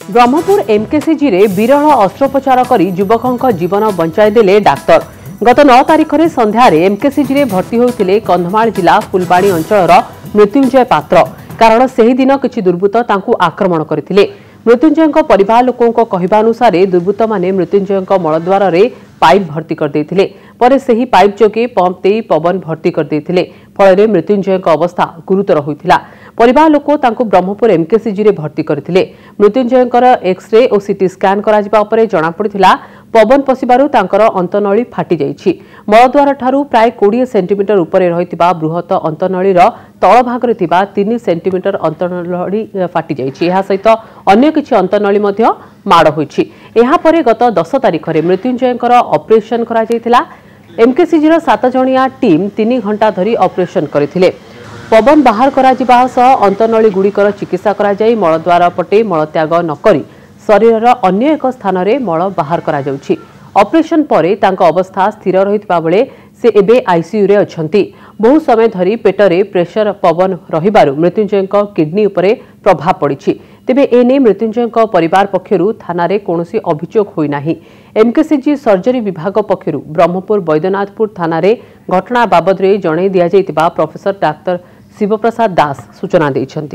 Brahmapur MKCG रे विरल अस्त्रोपचार करी युवकों जीवन बंचाई देले डाक्तर। गत 9 तारिख में संध्यारे एमकेसीजी रे भर्ती होते कंधमाल जिला फुलबाणी अंचल मृत्युंजय पात्र। कारण से दिन किसी दुर्बृत्त तांकु आक्रमण करथिले। मृत्युंजय परिवार लोकों कहवानुसार दुर्बृत्त माने मृत्युंजय मलद्वार रे पाइप भर्ती करदेइथिले। पर सही पाइप जोगे पंप दे पवन भर्ती करदेइथिले। फल मृत्युंजय अवस्था गुरुतर होइथिला। परिवार लोक तांकु ब्रह्मपुर एमकेसीजी रे भर्ती करथिले। मृत्युंजय एक्सरे और सीटी स्कैन कराजिबा परे जणा पड़िथिला पवन पशिबारु तांकर अंतनळी फाटी जाइछि। मलद्वार ठारू प्राय 20 सेंटीमीटर उपरे रहितिबा बृहत अंतनळीर तळ भागरे थिबा 3 सेंटीमीटर अंतनळी फाटी जाइछि। एहा सहित अन्य किछि अंतनळी मध्ये माड़ होइछि। एहा परे गत 10 तारिख रे मृत्युंजयकर ऑपरेशन करा जाइथिला। एमकेसीजी 7 जणिया टीम 3 घंटा धरी ऑपरेशन करथिले। पवन बाहर करा जिबा सह अंतनळी गुड़िकर चिकित्सा करा जाई मलद्वार पटे मलत्याग नकरी शरीरर अन्य एक स्थान रे मल बाहर करा जाउछि। ऑपरेशन परे तांका अवस्था स्थिर रहितबा बेले से एबे आईसीयू रे अछंती। बहु समय धरी पेटरे प्रेशर पवन रहिबारु मृत्युंजय किडनी उपरे प्रभाव पड़िछि। तेबे एने मृत्युंजय परिवार पक्षरु थाना रे कोनोसी अभियोग होई नाही। एमकेसीजी सर्जरी विभाग पक्षरु ब्रह्मपुर बैद्यनाथपुर थाना रे घटना बाबद रे जणे दिया जाइतिबा प्रोफेसर डाक्टर शिवप्रसाद दास सूचना दैछंती।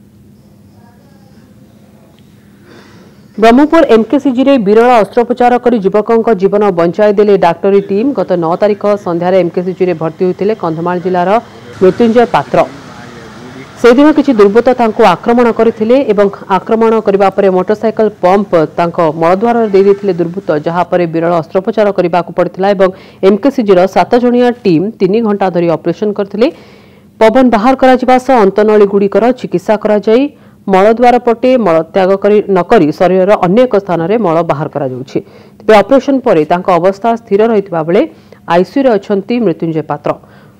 ब्रह्मपुर एमकेसीजी रे विरल अस्त्रोपचार करी युवकों जीवन बंचाई देले डाक्टरी टीम। गत 9 तारिख संध्यारे एमकेसीजी रे भर्ती होते कंधमाल जिलार मृत्युंजय पात्र। से दिन किसी दुर्बृत्त तांको आक्रमण करथिले एवं आक्रमण करबा परे मोटरसाइकल पंप तांको मलद्वार दे देथिले दुर्बृत्त, जहा परे विरल अस्त्रोपचार करबा को पड़थिला एवं एमकेसीजी 7 जणिया टीम 3 घंटा धरी ऑपरेशन करथिले। पवन बाहर करा जिबा सह अंतनळी गुड़िकर चिकित्सा करा जाई मलद्वार पटे मलत्याग नकरी शरीर अन्य एक स्थान रे मल बाहर करा जाउछि। तबे ऑपरेशन परे तांका अवस्था स्थिर रहितबा बेले आईसीयू रे अछंती मृत्युंजय पात्र।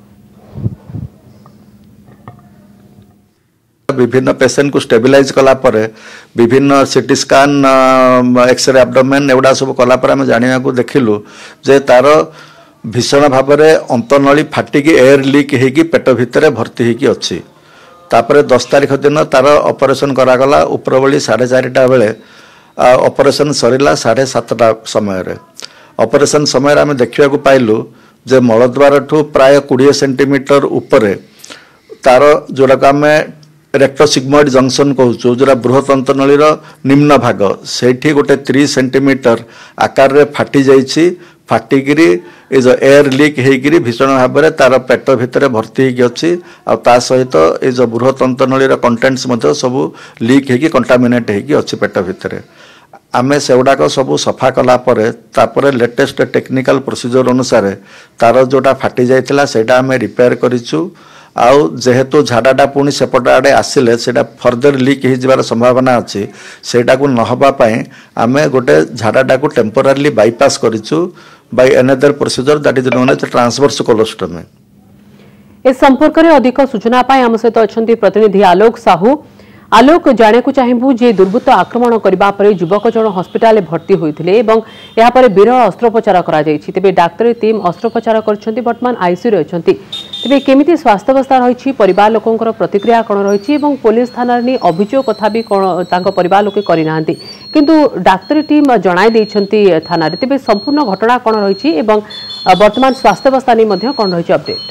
विभिन्न पेशेंट को स्टेबिलाइज कला परे विभिन्न सीटी स्कैन एक्सरे एब्डोमेन एवडा सब कला परे हम जानिया को देखिलु जे तार भीषण भाव में अंतनळी फाटिकी एयर लीक होगी पेट भितर भर्ती होगी अच्छी। तापर 10 तारिख दिन तार ऑपरेशन करागला उपरबली 4:30 बेले ऑपरेशन सरिला 7:30 समय। ऑपरेशन समय आम देखा पाइलु जे मलद्वार ठू प्राय 20 सेंटीमीटर उपरे तार जोड़ा आम रेक्टोसिग्मोइड जंक्शन कहूँ जोरा बृहत अंतनळीर निम्न भाग से गोटे 3 सेंटीमीटर आकार रे फाटी जाइछि। फाटिकी जो एयर लीक होगी भीषण भाव में तार पेट भितर भर्ती होगी अच्छी। आ सहित ये जो बृहत अंतनळीर कंटेंट्स सब लीक होगी कंटामिनेट होगी अच्छी पेट भितर। आमे से गुड़ाक सब सफा कला परे तापरे लेटेस्ट टेक्निकल प्रोसीजर अनुसार तार जोटा फाटी जाइतिला सेटा आमे रिपेयर करिछु। आउ जेहेतु झाड़ाटा पुणी सेपट आड़े आसिले सेटा फर्दर लीक हो जबार संभावना अच्छी। सेटा को नहबा पई आमे गोटे झाड़ाटा को टेम्पोरारी बाईपास करिछु by another procedure that is known as transverse colostomy. इस संपर्क में अधिक सूचना पाई आम सहित अच्छा प्रतिनिधि आलोक साहू। आलोक जाने को चाहिबू जे दुर्बृत्त आक्रमण करबा परे युवक जन हस्पिटाल भर्ती होइथिले एवं या परे विरल अस्त्रोपचार करा जायछि। तेबे डाक्टरी टीम अस्त्रोपचार करछन्ती वर्तमान आईसीयू रे अछन्ती। तेबे केमिति स्वास्थ्य अवस्था रहिछि परिवार लोकंकर प्रतिक्रिया कोन रहिछि एवं पुलिस थाना रे अभियोग कथा भी कोन तांको परिवार लोके करि नाहंती किंतु डाक्टरी टीम जणाई दैछन्ती थाना रे। तेबे संपूर्ण घटना कोन रहिछि एवं वर्तमान स्वास्थ्य अवस्था नै मध्ये कोन रहिछि अपडेट।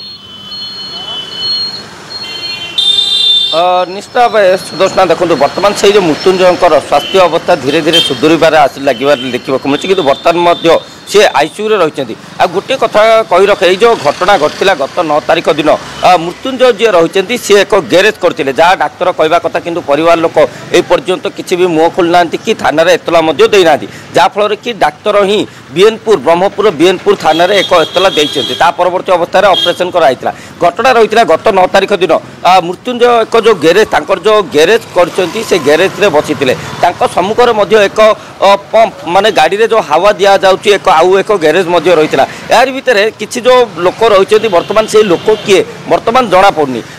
निश्चित भाव सुदर्शना देखो बर्तमान से मृत्युंजय स्वास्थ्य अवस्था धीरे धीरे सुधुरबार लगे देखा मिलूँ कि बर्तमान सी आईसीयू रे रही। आ गोटे कथा कही रखे ये जो घटना घटला गत 9 तारिख दिन मृत्युंजय जी रही सी एक गैरेज करते जहाँ डाक्तर कहवा कथा किंतु परिवार लोक एपर्यंत किसी भी मुह खोलना कि थाना एतला देना जहाँफल कि डाक्तर ही बीएनपुर ब्रह्मपुर बीएनपुर थाना एक एतला देते परवर्ती अवस्था ऑपरेशन कराइला। घटना रही गत 9 तारिख दिन मृत्युंजय एक जो गैरेज जो गैरेज कर गैरेज रे बसी सम्मुखें एक पंप माने गाड़ी रे जो हवा दि जाऊँगी एक आउ एक गैरेज रही यार भितर किसी जो लोक रही बर्तमान से लोक किए बर्तमान जना पड़नी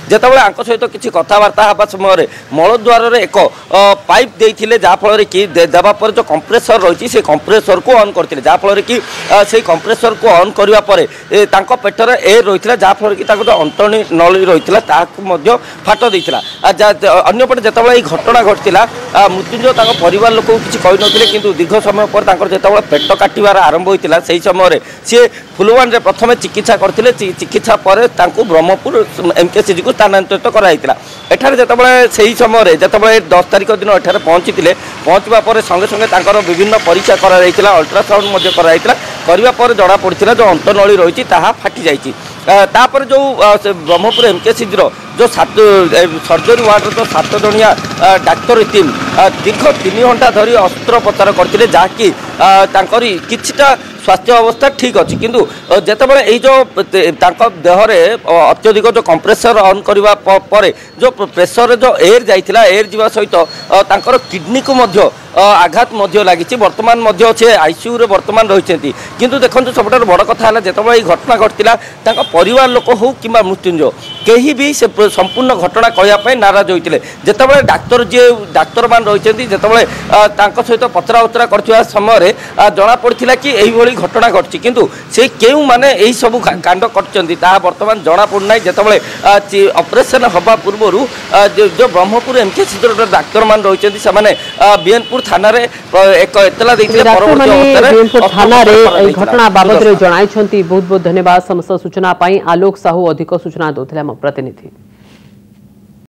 ଯେତେବେଳେ ଆଙ୍କ ସହିତ କିଛି କଥାବାର୍ତ୍ତା ହେବା ସମୟରେ ମଳଦ୍ୱାରରେ ଏକ ପାଇପ୍ ଦେଇଥିଲେ ଯାହାଫଳରେ କି ଦେବା ପରେ ଯେଉଁ କମ୍ପ୍ରେସର ରହିଛି ସେ କମ୍ପ୍ରେସରକୁ ଅନ୍ କରିଥିଲେ ଯାହାଫଳରେ କି ସେଇ କମ୍ପ୍ରେସରକୁ ଅନ୍ କରିବା ପରେ ତାଙ୍କ ପେଟରେ ଏୟାର ରହିଥିଲା ଯାହାଫଳରେ କି ତାଙ୍କ ଯେଉଁ ଅନ୍ତଣି ନଳୀ ରହିଥିଲା ତାହାକୁ ମଧ୍ୟ ଫାଟ ଦେଇଥିଲା। ଅନ୍ୟପଟେ ଯେତେବେଳେ এই ঘটনা ঘটিলা মৃত্যুঞ্জয় তাଙ୍କ পরিবার লোক কিছু কইনଥିଲେ কিন্তু দীর্ঘ সময় পর তাଙ୍କର যেତେବେଳେ পেট কাটিবার আরম্ভ হয়েছিল সেই সময় সে ফুলবাণীরে প্রথমে চিকিৎসা করতে চিকিৎসা পরে তাঁকু ব্রহ্মপুর এমকেসিজি কু স্থানান্তরিত করা হয়েছিল। এখানে যেতেବେଳେ সেই সময় যেতেବେଳେ 10 তারিখ দিন এখানে পৌঁছিলে পৌঁছবা পরে সঙ্গে সঙ্গে তাঁকর বিভিন্ন পরীক্ষা করা হয়েছিল অল্ট্রাসাউন্ড মধ্যে করা হয়েছিল করা পরে জনা পড়ছিল যে অন্তনলী রয়েছে তাহা ফাটি যাইছি। তাপরে যে ব্রহ্মপুর এমকেসিজির जो सर्जरी वार्ड जो 7 जणिया डाक्तर टीम दीर्घ 3 घंटा धरी अस्त्रोपचार करते जहाँकि किछिटा स्वास्थ्य अवस्था ठीक अच्छी किंतु जितेबाला जो देहरे अत्यधिक जो कंप्रेसर ऑन करने पर जो प्रेसर जो एयर जाइथिला एयर जीवा सहित तांकर किडनी को मध्य आघात लगी बर्तमान से आईसीयू रे बर्तमान रही किंतु देखो सब बड़ कथा जितेबाला घटना घटला परिवार लोक हो कि मृत्युंजय कहीं भी से संपूर्ण घटना कहवाई नाराज होते जितेबाला डाक्तर जी डाक्तर मान रही जितेबाला सहित पचरा उचरा कर समय जना पड़ा कि यही घटना घटी किंतु से क्यों माने यही सब कांड कर बर्तमान जना पड़ना जितेबाला ऑपरेशन हवा पूर्व जो ब्रह्मपुर एमकेसीजी डाक्तर मान रही बीएनपुर थाना रे एक एतला थाना रे घटना बाबद रे जणाइछंती। बहुत बहुत धन्यवाद समस्त सूचना पाई। आलोक साहू अधिक सूचना दोथिले हम प्रतिनिधि।